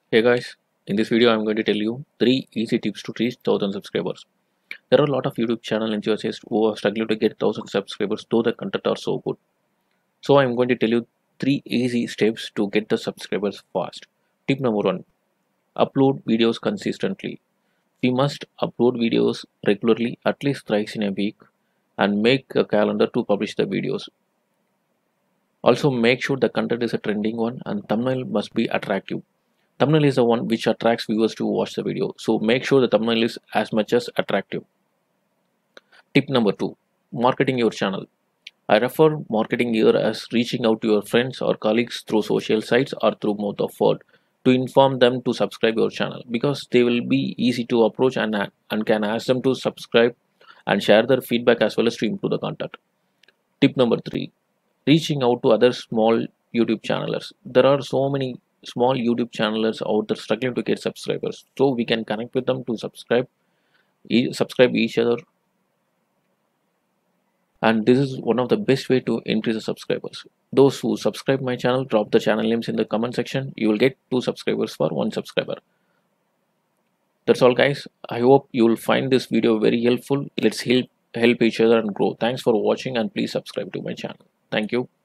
Hey guys, in this video I'm going to tell you 3 easy tips to reach 1000 subscribers. There are a lot of YouTube channel enthusiasts who are struggling to get 1000 subscribers though the content are so good. So I'm going to tell you 3 easy steps to get the subscribers fast. Tip number 1. Upload videos consistently. We must upload videos regularly at least thrice in a week and make a calendar to publish the videos. Also make sure the content is a trending one and thumbnail must be attractive. Thumbnail is the one which attracts viewers to watch the video, so make sure the thumbnail is as much as attractive. Tip number 2. Marketing your channel. I refer marketing here as reaching out to your friends or colleagues through social sites or through mouth of word to inform them to subscribe your channel, because they will be easy to approach and can ask them to subscribe and share their feedback as well as to improve the content. Tip number 3. Reaching out to other small YouTube channelers. There are so many small YouTube channelers out there struggling to get subscribers, so we can connect with them to subscribe each other, and this is one of the best way to increase the subscribers. Those who subscribe my channel, drop the channel names in the comment section. You will get 2 subscribers for 1 subscriber. That's all guys. I hope you will find this video very helpful. Let's help each other and grow. Thanks for watching and please subscribe to my channel. Thank you.